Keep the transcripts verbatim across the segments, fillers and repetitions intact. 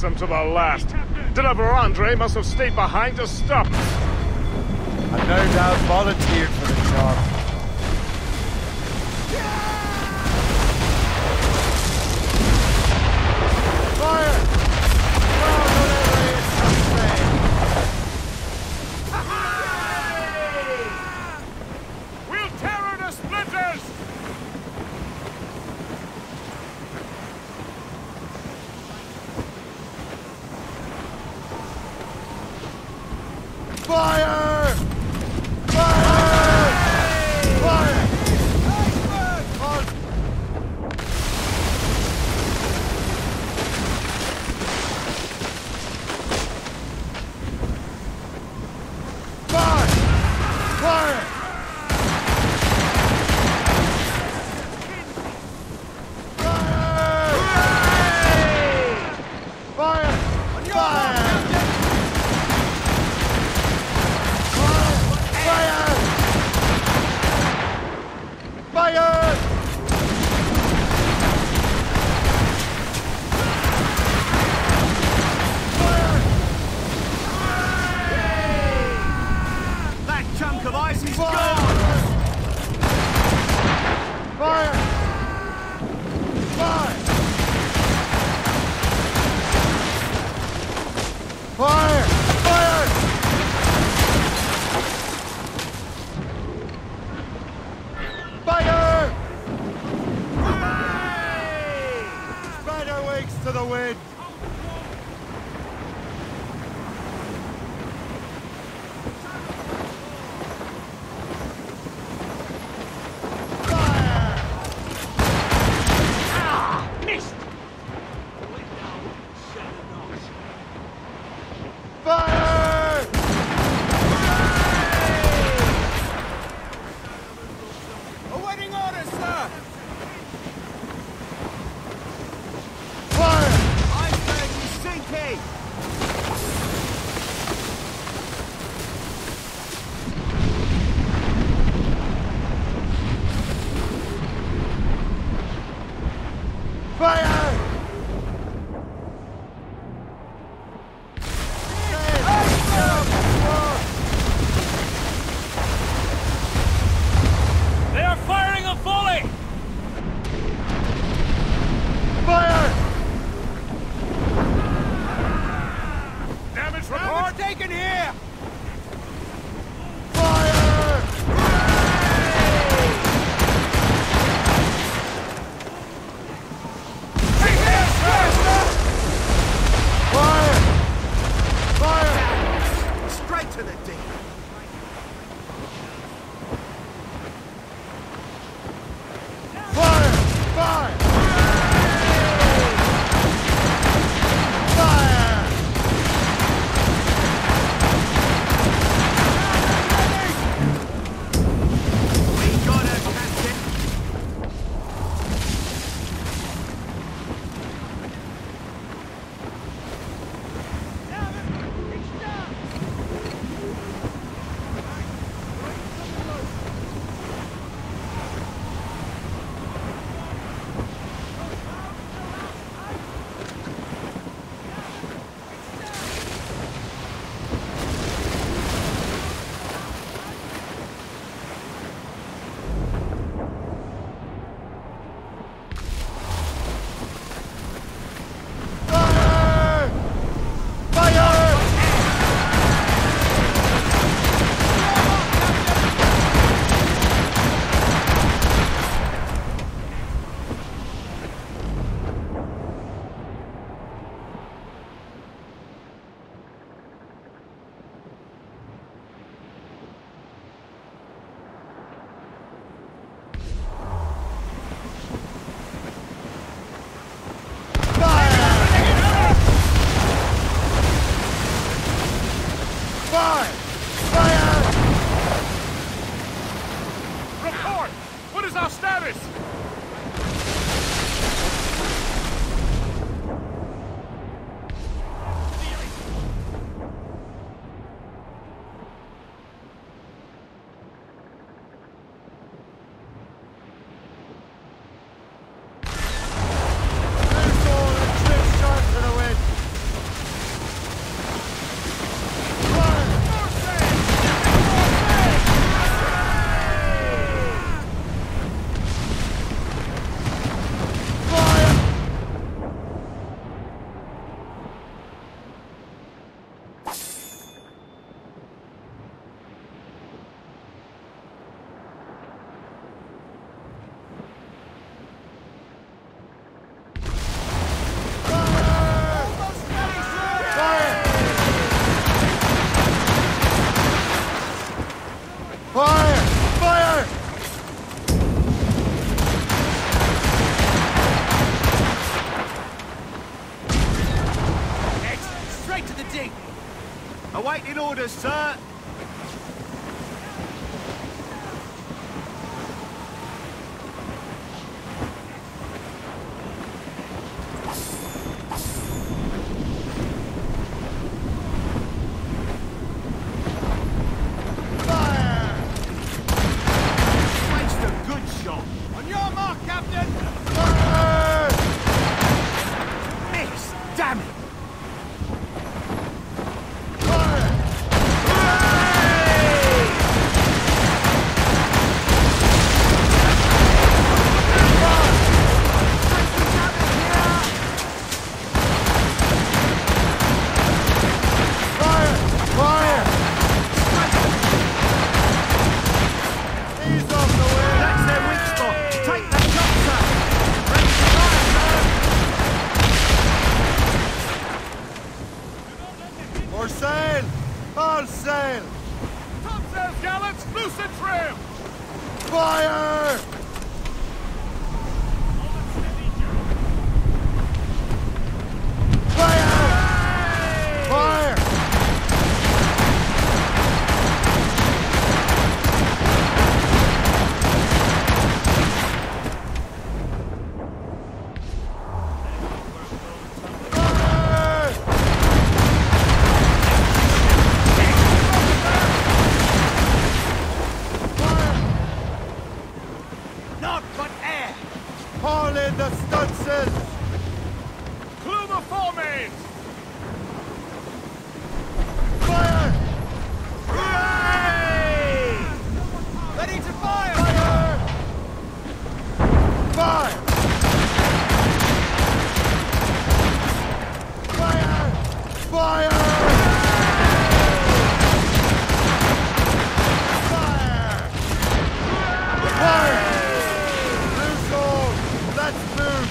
them to the last. Deliver Andre must have stayed behind to stop us. And no doubt volunteered for the job. Fire! Well, whatever it is, We'll tear her to splinters! Fire! Fire! Fire! Fire! Fire! Fire! Fire! That chunk of ice is gone! Fire! Fire! Fire! Fire! Fire! Spread our wings to the wind! Fire! Awaiting orders, sir! Fire! Iceberg is sinking! Fire! They are firing a volley! Fire! Damage report! Taken here! Fire! Fire! Fire! Straight to the deep! Fire! Fire! Fire! We got her, Captain! Fire! Fire! Fire! Fire! Report! What is our status? There's all the trip sharp to the wind. Awaiting orders, sir. More sail! All sail! Topsails, gallants! Loose and trim! Fire! Fire! Fire! Haul in the stunsails! Clew the foremains! Fire! Hooray! Ready to fire! Fire! Fire! Fire! Fire! Fire! Fire! Loose all! Let's move!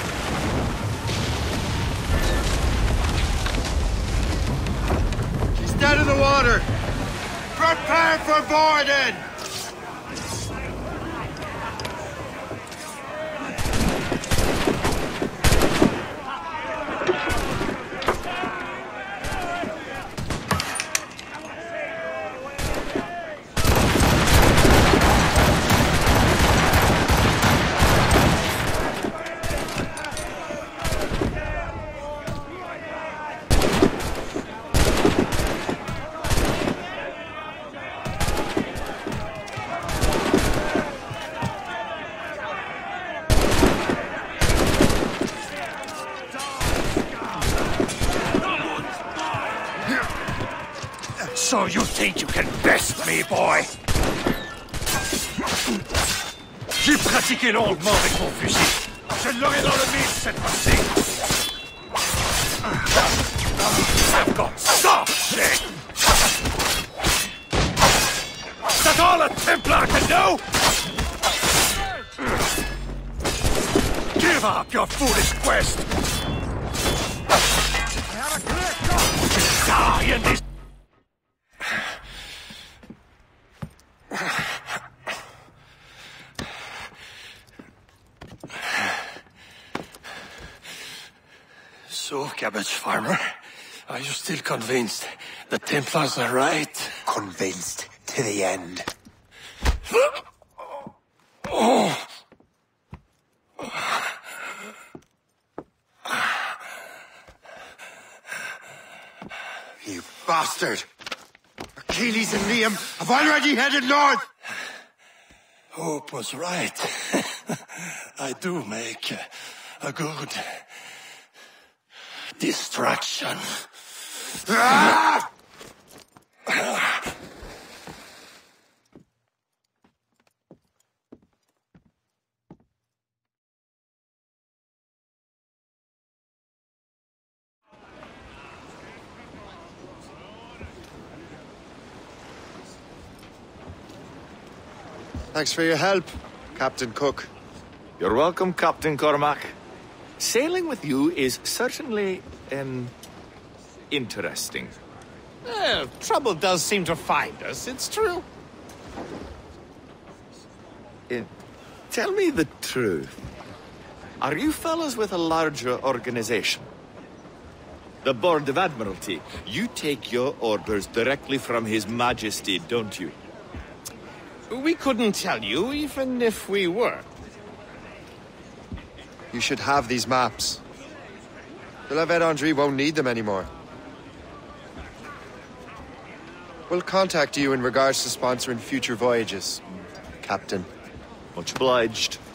She's dead in the water! Prepare for boarding! So you think you can best me, boy? J'ai pratiqué longuement avec mon fusil. Je l'aurai dans le mille cette fois-ci. I've got soft shit. That's all a Templar can do? Give up your foolish quest. I have a clear shot. Die in this. So, cabbage farmer, are you still convinced the Templars are right? Convinced to the end. Oh. You bastard! Achilles and Liam have already headed north! Hope was right. I do make a good distraction. Ah! Thanks for your help, Captain Cook. You're welcome, Captain Cormac. Sailing with you is certainly, um, interesting. Eh, trouble does seem to find us, it's true. Uh, tell me the truth. Are you fellas with a larger organization? The Board of Admiralty. You take your orders directly from His Majesty, don't you? We couldn't tell you, even if we were. You should have these maps. The La Vedendrie won't need them anymore. We'll contact you in regards to sponsoring future voyages, Captain. Much obliged.